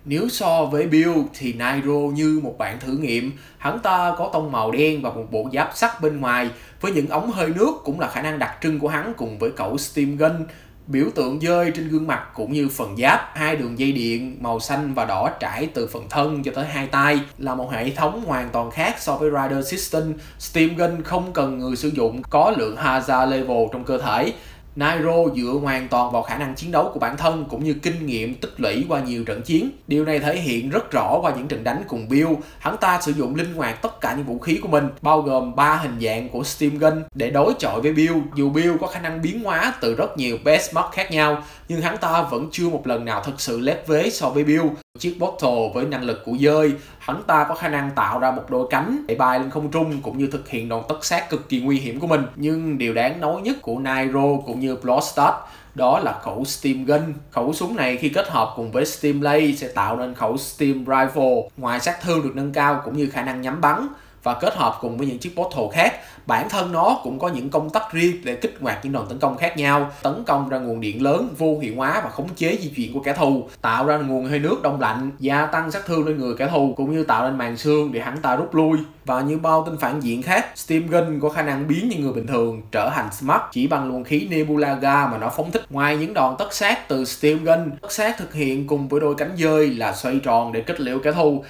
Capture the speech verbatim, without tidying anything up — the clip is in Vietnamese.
Nếu so với Build thì Nairo như một bạn thử nghiệm. Hắn ta có tông màu đen và một bộ giáp sắt bên ngoài với những ống hơi nước cũng là khả năng đặc trưng của hắn, cùng với khẩu Steam Gun, biểu tượng dơi trên gương mặt cũng như phần giáp, hai đường dây điện màu xanh và đỏ trải từ phần thân cho tới hai tay, là một hệ thống hoàn toàn khác so với Rider System. Steam Gun không cần người sử dụng có lượng Hazard level trong cơ thể. Nairo dựa hoàn toàn vào khả năng chiến đấu của bản thân cũng như kinh nghiệm tích lũy qua nhiều trận chiến. Điều này thể hiện rất rõ qua những trận đánh cùng Build. Hắn ta sử dụng linh hoạt tất cả những vũ khí của mình, bao gồm ba hình dạng của Steam Gun để đối chọi với Build. Dù Build có khả năng biến hóa từ rất nhiều base mod khác nhau, nhưng hắn ta vẫn chưa một lần nào thực sự lép vế so với Build. Chiếc Bottle với năng lực của dơi, hắn ta có khả năng tạo ra một đôi cánh để bay lên không trung cũng như thực hiện đòn tất sát cực kỳ nguy hiểm của mình. Nhưng điều đáng nói nhất của Nairo cũng như Bloodstart đó là khẩu Steam Gun. Khẩu súng này khi kết hợp cùng với Steam Blade sẽ tạo nên khẩu Steam Rifle. Ngoài sát thương được nâng cao cũng như khả năng nhắm bắn và kết hợp cùng với những chiếc Bottle khác, bản thân nó cũng có những công tắc riêng để kích hoạt những đòn tấn công khác nhau, tấn công ra nguồn điện lớn, vô hiệu hóa và khống chế di chuyển của kẻ thù, tạo ra nguồn hơi nước đông lạnh, gia tăng sát thương lên người kẻ thù cũng như tạo nên màn xương để hắn ta rút lui. Và như bao tên phản diện khác, Steam Gun có khả năng biến những người bình thường trở thành Smart chỉ bằng luồng khí Nebula Gas mà nó phóng thích. Ngoài những đòn tất sát từ Steam Gun, tất sát thực hiện cùng với đôi cánh dơi là xoay tròn để kết liễu kẻ thù.